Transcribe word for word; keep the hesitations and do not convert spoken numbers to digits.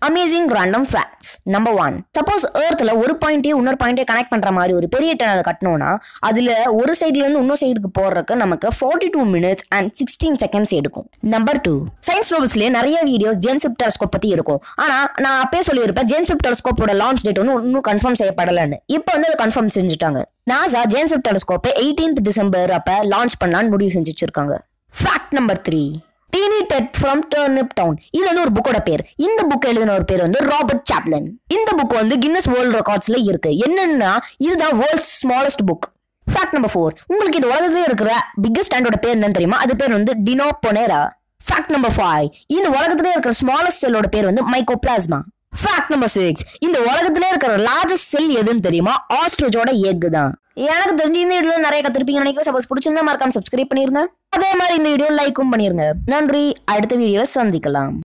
Amazing random facts. Number one, suppose எர்த்ல ஒரு பாயிண்டே இன்னொரு பாயிண்டே கனெக்ட் பண்ற மாதிரி ஒரு பெரிய டனல் கட்டணும்னா அதுல ஒரு சைட்ல இருந்து இன்னொரு சைடுக்கு போறதுக்கு நமக்கு forty two minutes and sixteen seconds எடுக்கும். நம்பர் டூ, சயின்ஸ் நோபல்ஸ்ல நிறைய வீடியோஸ் ஜேம்ஸ் வெப் டெலஸ்கோப் பத்தி இருக்கும். ஆனா நான் அப்பயே சொல்லியிருப்பேன் ஜேம்ஸ் வெப் டெலஸ்கோப்போட லான்ச் டேட் ஒன்னும் இன்னும் கன்ஃபார்ம் செய்யப்படலன்னு. இப்போ வந்து அதை கன்ஃபார்ம் செஞ்சுட்டாங்க. நாசா ஜேம்ஸ் வெப் டெலஸ்கோப்பை எயிட்டீன்த் டிசம்பர் அப்ப லான்ச் பண்ணலான்னு முடிவு செஞ்சு வச்சிருக்காங்க. Fact number three, Teeny Ted from Turnip Town. இது வந்து ஒரு புக்கோட பேர். இந்த புக் எழுதின ஒரு பேர் வந்து ராபர்ட் சாப்ளின். இந்த புக் வந்து கின்னஸ் வேர்ல்ட் ரெக்கார்ட்ஸ்ல இருக்கு. என்னன்னா இதுதான் world's smallest book. Fact number four, உங்களுக்கு இந்த உலகத்திலே இருக்கிற பிக்கஸ்ட் ஸ்டாண்டோட பேர் என்னன்னு தெரியுமா? அது பேர் வந்து டினோபொனேரா. ஃபேக்ட் நம்பர் ஃபைவ், இந்த உலகத்திலே இருக்கிற ஸ்மாலஸ்ட் செல்லோட பேர் வந்து மைக்கோபிளாஸ்மா. ஃபேக்ட் நம்பர் சிக்ஸ், இந்த உலகத்திலே இருக்கிற லார்ஜஸ்ட் செல் எதுன்னு தெரியுமா? ஆஸ்ட்ரிச்சோட எக் தான். எனக்கு தெரிஞ்சு இந்த வீடியோல நிறைய கத்திருப்பீங்க நினைக்கிறேன். சப்போஸ் பிடிச்சிருந்தா மறக்காம சப்ஸ்கிரைப் பண்ணிருங்க. அதே மாதிரி இந்த வீடியோ லைக்கும் பண்ணிருங்க. நன்றி. அடுத்த வீடியோல சந்திக்கலாம்.